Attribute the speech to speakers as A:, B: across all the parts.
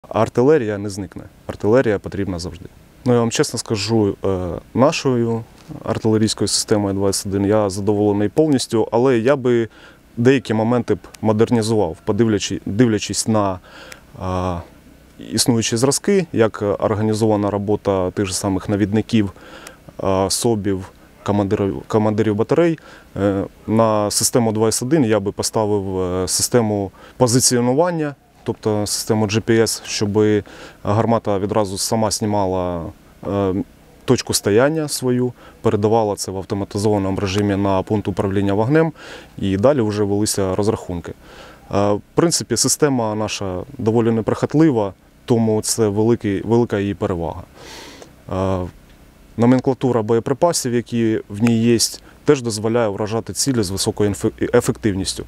A: Артилерія не зникне. Артилерія потрібна завжди. Ну, я вам чесно скажу, нашою артилерійською системою 21 я задоволений повністю, але я би деякі моменти б модернізував, дивлячись на існуючі зразки, як організована робота тих же самих навідників, СОБів, командирів батарей. На систему 21 я би поставив систему позиціонування, тобто систему GPS, щоб гармата відразу сама знімала точку стояння свою, передавала це в автоматизованому режимі на пункт управління вогнем і далі вже велися розрахунки. В принципі, система наша доволі неприхотлива, тому це велика її перевага. Номенклатура боєприпасів, які в ній є, теж дозволяє вражати цілі з високою ефективністю.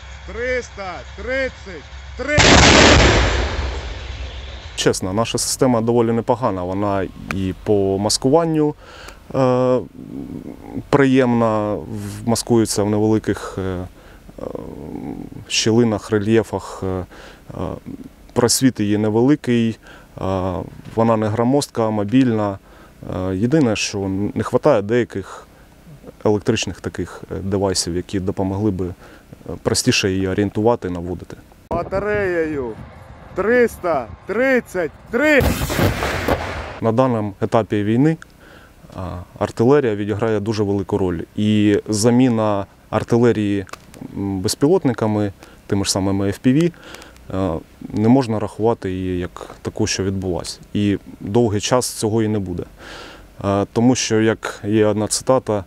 B: 333!
A: Чесно, наша система доволі непогана, вона і по маскуванню приємна, маскується в невеликих щілинах, рельєфах, просвіт її невеликий, вона не громоздка, мобільна. Єдине, що не вистачає деяких електричних таких девайсів, які допомогли би простіше її орієнтувати, наводити.
B: Батареєю 333!
A: На даному етапі війни артилерія відіграє дуже велику роль. І заміна артилерії безпілотниками, тими ж самими FPV, не можна рахувати її як таку, що відбулася. І довгий час цього і не буде. Тому що, як є одна цитата,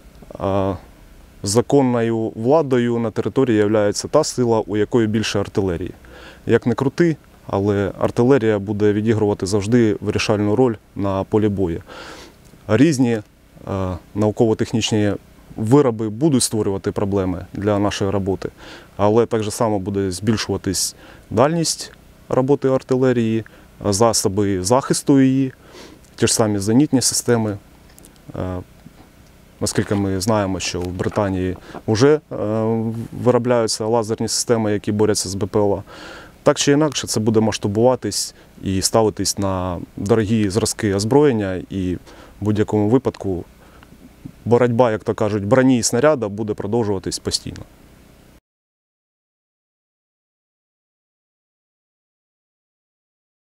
A: законною владою на території є та сила, у якої більше артилерії. Як не крути, але артилерія буде відігрувати завжди вирішальну роль на полі бою. Різні науково-технічні вироби будуть створювати проблеми для нашої роботи, але так само буде збільшуватись дальність роботи артилерії, засоби захисту її, ті ж самі зенітні системи. Наскільки ми знаємо, що в Британії вже виробляються лазерні системи, які борються з БПЛА. Так чи інакше, це буде масштабуватись і ставитись на дорогі зразки озброєння, і в будь-якому випадку боротьба, як то кажуть, броні і снаряда буде продовжуватись постійно.